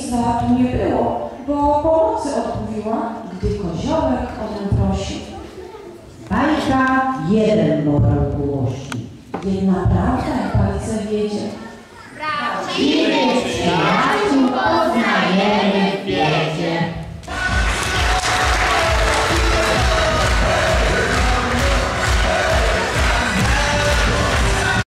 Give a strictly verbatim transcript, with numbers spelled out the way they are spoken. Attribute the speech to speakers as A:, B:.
A: świństwa tu nie było, bo pomocy odmówiła, gdy koziołek o nią prosił.
B: Bajka jeden moral głosi.
A: Jedna prawda, jak